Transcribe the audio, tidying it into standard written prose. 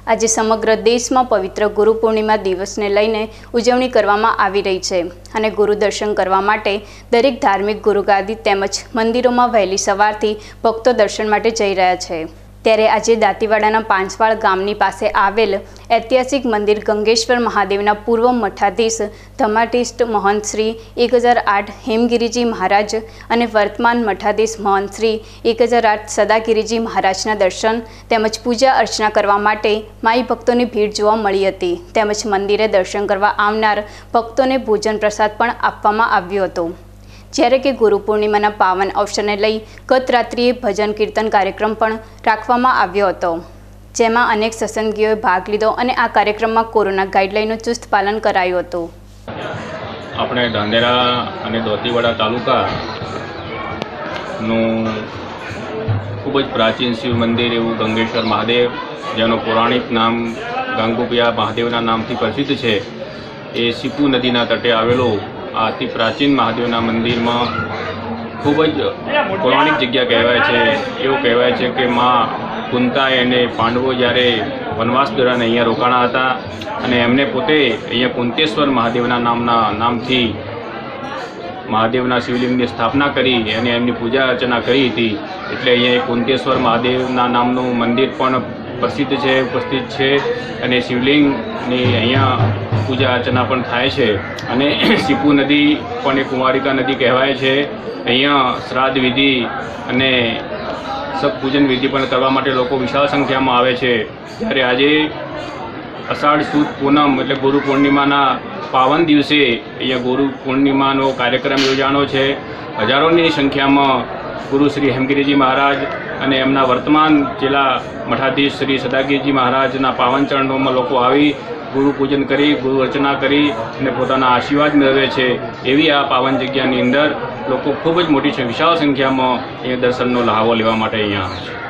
આજે સમગ્ર દેશમાં પવિત્ર ગુરુ પૂર્ણિમા દિવસને લઈને ઉજવણી કરવામાં આવી રહી છે અને ગુરુ દર્શન કરવા માટે દરેક ધાર્મિક ગુરુગાદી તેમજ મંદિરોમાં વહેલી સવારથી ભક્તો દર્શન માટે જઈ રહ્યા છે। ત્યારે આજે દાંતીવાડાના પાંચવાડ ગામની પાસે આવેલ ઐતિહાસિક મંદિર ગંગેશ્વર મહાદેવના પૂર્વ મઠાધીશ ધર્માધિષ્ઠ મહંત શ્રી 1008 હેમગીરીજી મહારાજ અને વર્તમાન મઠાધીશ મહંત શ્રી 1008 સદાગીરીજી મહારાજના દર્શન તેમજ પૂજા અર્ચના કરવા માટે માઈ ભક્તોની ભીડ જોવા મળી હતી। તેમજ મંદિરે દર્શન કરવા આવનાર ભક્તોને ભોજન પ્રસાદ પણ આપવામાં આવ્યો હતો। જ્યારે કે ગુરુ પૂર્ણિમાના પાવન અવસરને લઈ ગત રાત્રિએ ભજન કીર્તન કાર્યક્રમ પણ રાખવામાં આવ્યો હતો, જેમાં અનેક સત્સંગીઓએ ભાગ લીધો અને આ કાર્યક્રમમાં કોરોના ગાઈડલાઈનનું ચુસ્ત પાલન કરાયું હતું। આપણે ધાંધેરા અને દાંતીવાડા તાલુકાનું ખૂબ જ પ્રાચીન શિવ મંદિર એવું ગંગેશ્વર મહાદેવ, જેનું પૌરાણિક નામ ગાંગોપિયા મહાદેવના નામથી પ્રસિદ્ધ છે, એ સીપુ નદીના તટે આવેલું આ અતિ પ્રાચીન મહાદેવના મંદિરમાં ખૂબ જ પૌરાણિક જગ્યા કહેવાય છે। એવું કહેવાય છે કે માં કુંતાએ અને પાંડવો જ્યારે વનવાસ દરમિયાન અહીંયા રોકાણા હતા અને એમને પોતે અહીંયા કુંતેશ્વર મહાદેવના નામથી મહાદેવના શિવલિંગની સ્થાપના કરી અને એમની પૂજા અર્ચના કરી હતી। એટલે અહીંયા કુંતેશ્વર મહાદેવના નામનું મંદિર પણ પ્રસિદ્ધ છે, ઉપસ્થિત છે અને શિવલિંગની અહીંયા પૂજા અર્ચના પણ થાય છે। અને સીપુ નદી પણ એક કુંવારિકા નદી કહેવાય છે। અહીંયા શ્રાદ્ધ વિધિ અને સબ પૂજન વિધિ પણ કરવા માટે લોકો વિશાળ સંખ્યામાં આવે છે। ત્યારે આજે અષાઢ સુદ પૂનમ એટલે ગુરુ પૂર્ણિમાના પાવન દિવસે અહીંયા ગુરુ પૂર્ણિમાનો કાર્યક્રમ યોજાનો છે। હજારોની સંખ્યામાં ગુરુ શ્રી હેમગીરીજી મહારાજ અને એમના વર્તમાન જિલ્લા મઠાધીશ શ્રી સદાગીરીજી મહારાજના પાવન ચરણોમાં લોકો આવી ગુરુ પૂજન કરી, ગુરુ અર્ચના કરી અને પોતાના આશીર્વાદ મેળવે છે। એવી આ પાવન જગ્યાની અંદર લોકો ખૂબ જ મોટી વિશાળ સંખ્યામાં અહીંયા દર્શનનો લહાવો લેવા માટે અહીંયા આવે છે।